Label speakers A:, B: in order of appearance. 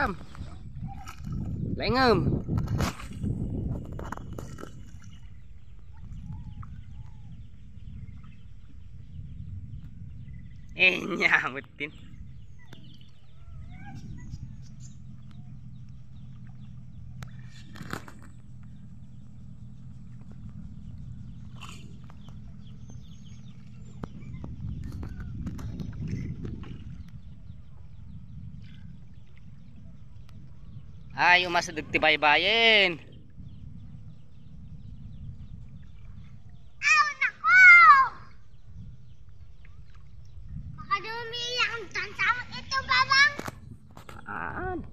A: Tam. Lengem. Nyamutin. Ay, umasadog ti baybayin.
B: Aw, nako! Baka dumiyak ang tansa ito, babang.
A: Aan.